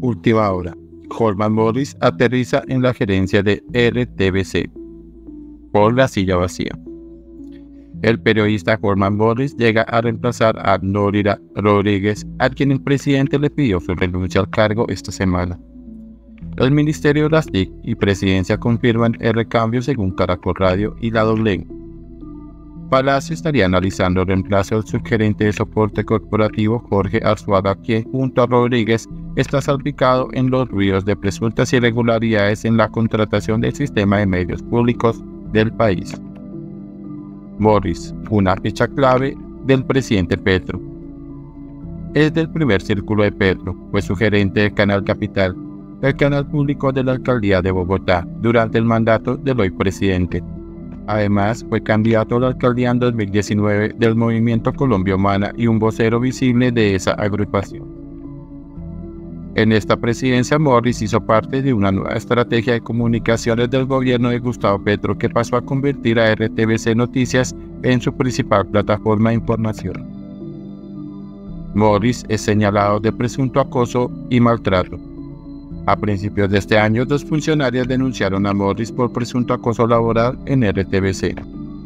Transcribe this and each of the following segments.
Última hora. Holman Morris aterriza en la gerencia de RTBC por la silla vacía. El periodista Holman Morris llega a reemplazar a Norira Rodríguez, a quien el presidente le pidió su renuncia al cargo esta semana. El Ministerio de las TIC y Presidencia confirman el recambio según Caracol Radio y La Doble. Palacio estaría analizando el reemplazo del subgerente de soporte corporativo Jorge Arzuaga, quien junto a Rodríguez está salpicado en los ruidos de presuntas irregularidades en la contratación del sistema de medios públicos del país. Morris, una ficha clave del presidente Petro. Es del primer círculo de Petro, fue su gerente del Canal Capital, el canal público de la alcaldía de Bogotá, durante el mandato del hoy presidente. Además, fue candidato a la alcaldía en 2019 del Movimiento Colombia Humana y un vocero visible de esa agrupación. En esta presidencia, Morris hizo parte de una nueva estrategia de comunicaciones del gobierno de Gustavo Petro que pasó a convertir a RTBC Noticias en su principal plataforma de información. Morris es señalado de presunto acoso y maltrato. A principios de este año, 2 funcionarias denunciaron a Morris por presunto acoso laboral en RTBC.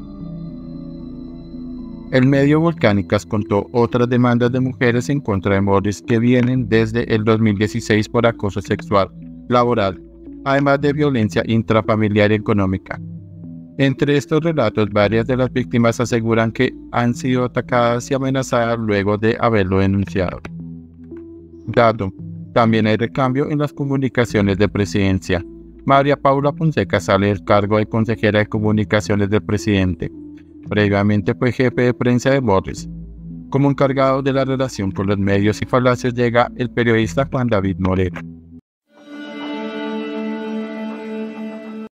El medio Volcánicas contó otras demandas de mujeres en contra de Morris que vienen desde el 2016 por acoso sexual, laboral, además de violencia intrafamiliar y económica. Entre estos relatos, varias de las víctimas aseguran que han sido atacadas y amenazadas luego de haberlo denunciado. Dato: también hay recambio en las comunicaciones de presidencia. María Paula Fonseca sale del cargo de consejera de comunicaciones del presidente. Previamente fue jefe de prensa de Morris. Como encargado de la relación con los medios y Palacios llega el periodista Juan David Moreno.